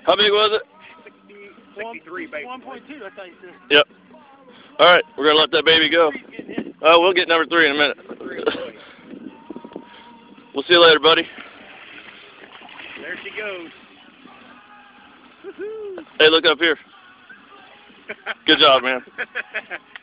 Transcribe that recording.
How big was it? 63, baby. 1.2, I thought you said. Yep. All right, we're going to let that baby go. Oh, we'll get number 3 in a minute. We'll see you later, buddy. There she goes. Hey, look up here. Good job, man.